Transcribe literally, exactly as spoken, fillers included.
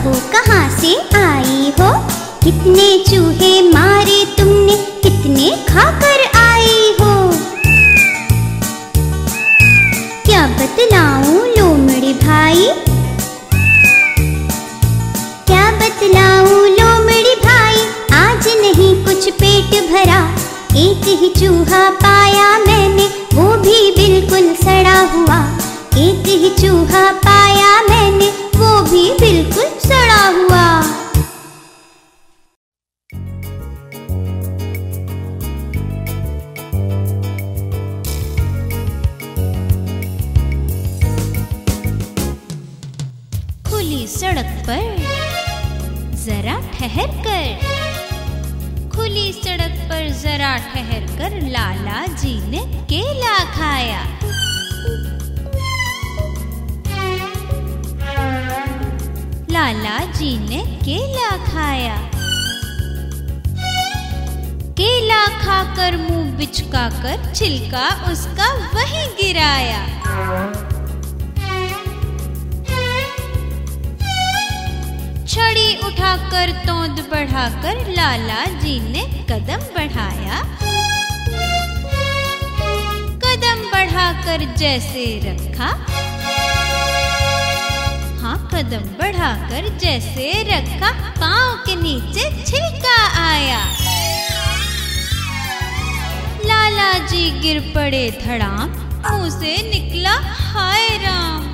कहो कहाँ से आई हो? कितने चूहे मारे तुमने, कितने खाकर आई हो? क्या बतलाऊं लोमड़ी भाई, क्या बतलाऊं लोमड़ी भाई, आज नहीं कुछ पेट भरा। एक ही चूहा पाया मैंने, वो भी बिल्कुल सड़ा हुआ। एक ही चूहा पाया मैंने, वो भी बिल्कुल सड़ा हुआ। खुली सड़क पर जरा ठहर कर, खुली सड़क पर जरा ठहर कर लाला जी ने केला खाया। लाला जी ने केला खाया। केला खाकर मुंह बिचका कर छिलका उसका वहीं गिराया। छड़ी उठाकर तोंद बढ़ाकर लाला जी ने कदम बढ़ाया। कदम बढ़ाकर जैसे रखा, हाँ कदम बढ़ाकर जैसे रखा, पांव के नीचे छिलका आया। लाला जी गिर पड़े धड़ाम, मुंह से निकला हाय राम।